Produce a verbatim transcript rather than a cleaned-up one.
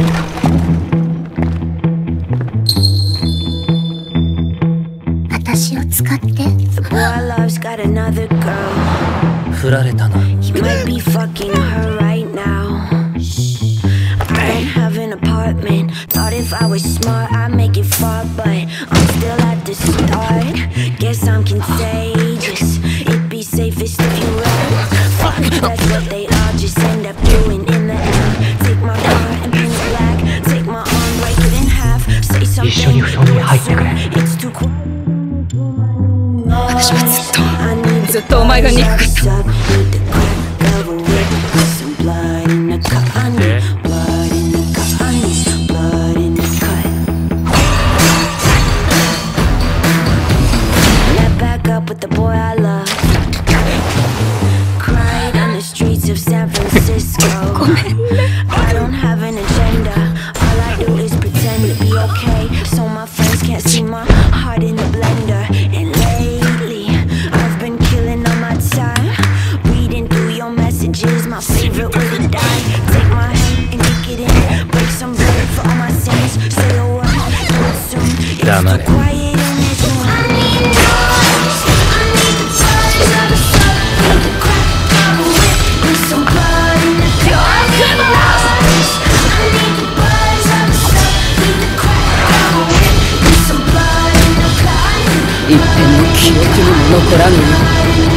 私を使って。 振られたな。 You might be fucking her right now. I don't have an apartment. Thought if I was smart, I'd make it far, but I'm still at the start. Guess I'm contagious. It'd be safest if you run. Fuck, that's what they all just end up doing in the end. Take my car and paint it black. Take my arm, break it in half. Say something. It's too cool. 私はずっとずっとお前が憎かった。ごめんね。 I don't have an agenda. All I do is pretend to be okay, so my friends can't see my heart in the blender. And lately, I've been killing all my time, reading through your messages. My favorite way to die. Take my hand and kick it in. Break some bread for all my sins. Say a word, do it soon. It's too quiet in this room. I need noise. I need the buzz of the sun. Need the crack of a whip with some blood in the dark. I need the buzz of the sun. Need the crack of a whip with some blood in the car. 一点の記憶にも残らぬよ。